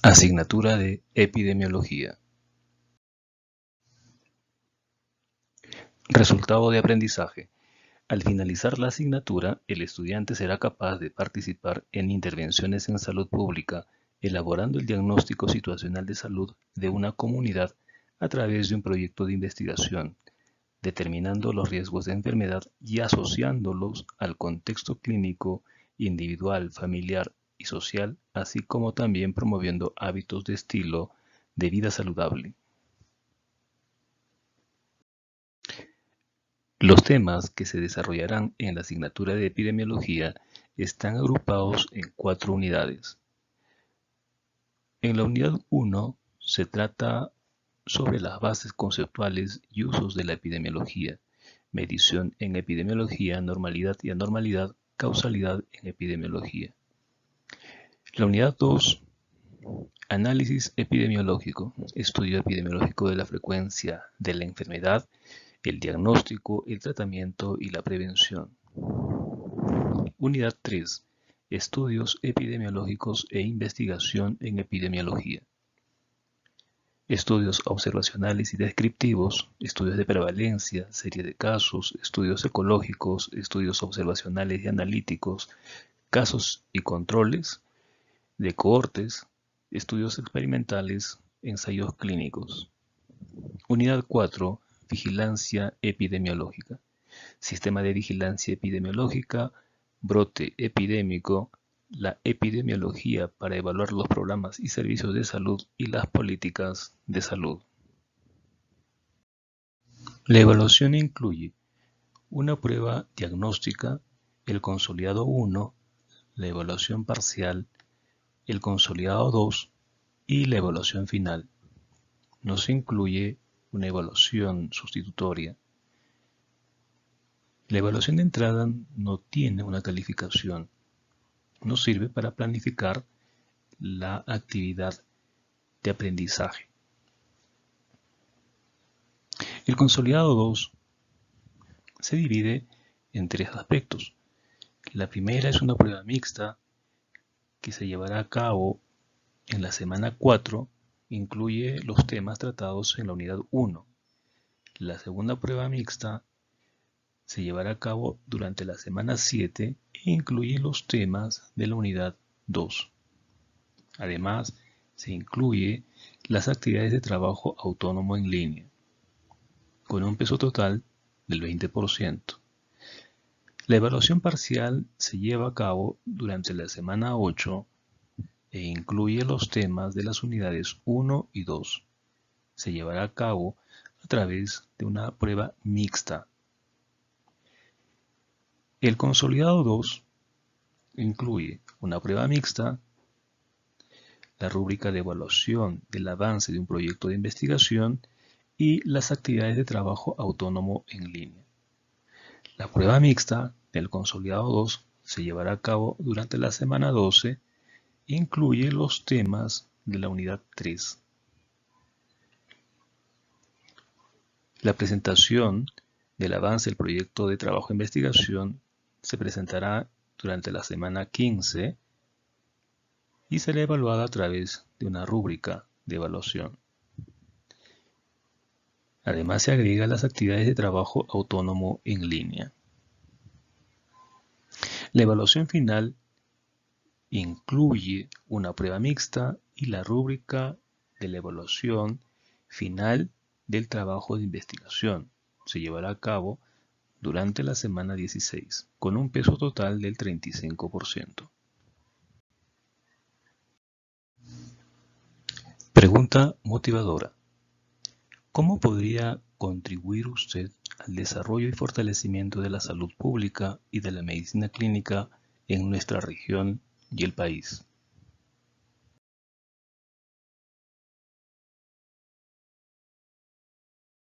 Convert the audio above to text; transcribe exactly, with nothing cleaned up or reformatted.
Asignatura de Epidemiología. Resultado de aprendizaje. Al finalizar la asignatura, el estudiante será capaz de participar en intervenciones en salud pública, elaborando el diagnóstico situacional de salud de una comunidad a través de un proyecto de investigación, determinando los riesgos de enfermedad y asociándolos al contexto clínico, individual, familiar y social, así como también promoviendo hábitos de estilo de vida saludable. Los temas que se desarrollarán en la asignatura de epidemiología están agrupados en cuatro unidades. En la unidad uno se trata sobre las bases conceptuales y usos de la epidemiología, medición en epidemiología, normalidad y anormalidad, causalidad en epidemiología. La unidad dos, análisis epidemiológico, estudio epidemiológico de la frecuencia de la enfermedad, el diagnóstico, el tratamiento y la prevención. Unidad tres, estudios epidemiológicos e investigación en epidemiología. Estudios observacionales y descriptivos, estudios de prevalencia, serie de casos, estudios ecológicos, estudios observacionales y analíticos, casos y controles de cohortes, estudios experimentales, ensayos clínicos. Unidad cuatro, vigilancia epidemiológica, sistema de vigilancia epidemiológica, brote epidémico, la epidemiología para evaluar los programas y servicios de salud y las políticas de salud. La evaluación incluye una prueba diagnóstica, el consolidado uno, la evaluación parcial, el consolidado dos y la evaluación final. No se incluye una evaluación sustitutoria. La evaluación de entrada no tiene una calificación. Nos sirve para planificar la actividad de aprendizaje. El consolidado dos se divide en tres aspectos. La primera es una prueba mixta que se llevará a cabo en la semana cuatro, incluye los temas tratados en la unidad uno. La segunda prueba mixta se llevará a cabo durante la semana siete e incluye los temas de la unidad dos. Además, se incluye las actividades de trabajo autónomo en línea, con un peso total del veinte por ciento. La evaluación parcial se lleva a cabo durante la semana ocho e incluye los temas de las unidades uno y dos. Se llevará a cabo a través de una prueba mixta. El consolidado dos incluye una prueba mixta, la rúbrica de evaluación del avance de un proyecto de investigación y las actividades de trabajo autónomo en línea. La prueba mixta del consolidado dos se llevará a cabo durante la semana doce e incluye los temas de la unidad tres. La presentación del avance del proyecto de trabajo de investigación se presentará durante la semana quince y será evaluada a través de una rúbrica de evaluación. Además, se agrega las actividades de trabajo autónomo en línea. La evaluación final incluye una prueba mixta y la rúbrica de la evaluación final del trabajo de investigación. Se llevará a cabo durante la semana dieciséis, con un peso total del treinta y cinco por ciento. Pregunta motivadora. ¿Cómo podría contribuir usted al desarrollo y fortalecimiento de la salud pública y de la medicina clínica en nuestra región y el país?